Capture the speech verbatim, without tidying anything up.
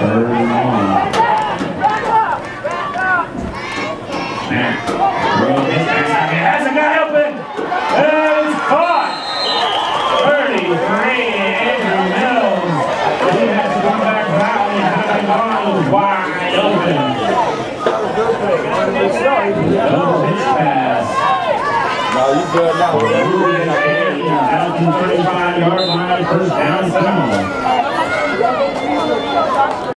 Third and one. Snap. Throw this backside. Has a guy open. And it's caught. thirty-three, Andrew Mills. He has to come back around and have it on wide open. No pitch pass. No, you good now. Down to thirty-five yard line, first down, seven.